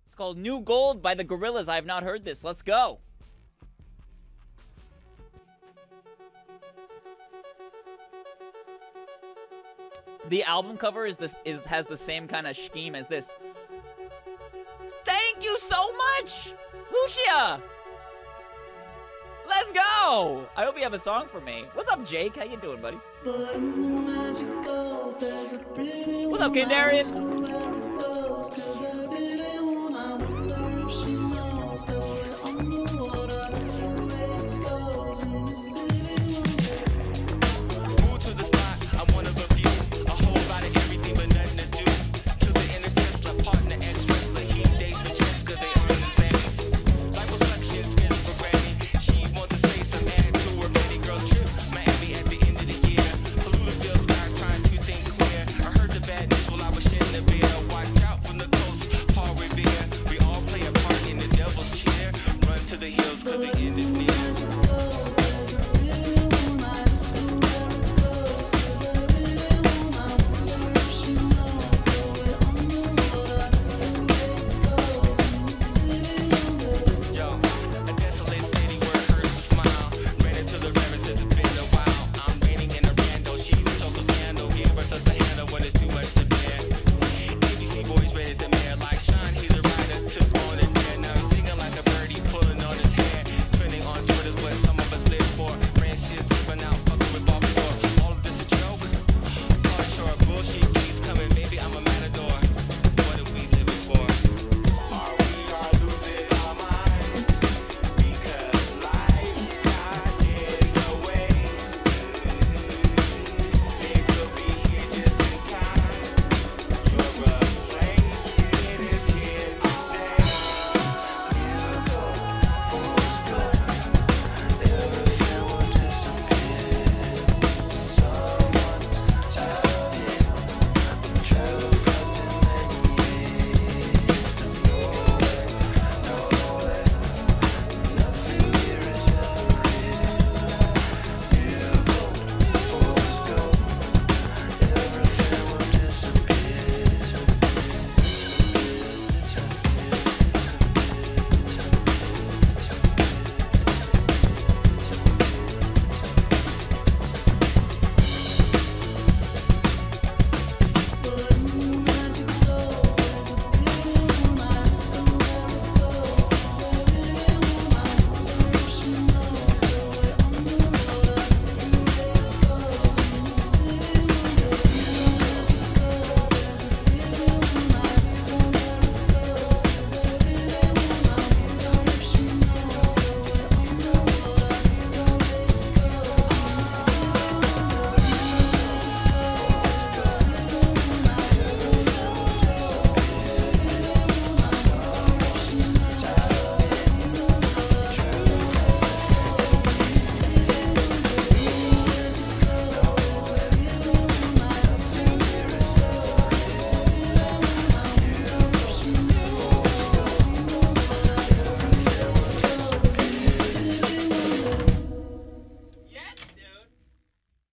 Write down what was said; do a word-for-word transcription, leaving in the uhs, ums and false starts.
It's called New Gold by the Gorillaz. I have not heard this. Let's go. The album cover is this is has the same kind of scheme as this. Thank you so much, Lucia. Let's go. I hope you have a song for me. What's up, Jake? How you doing, buddy? What's up, Kid Darian?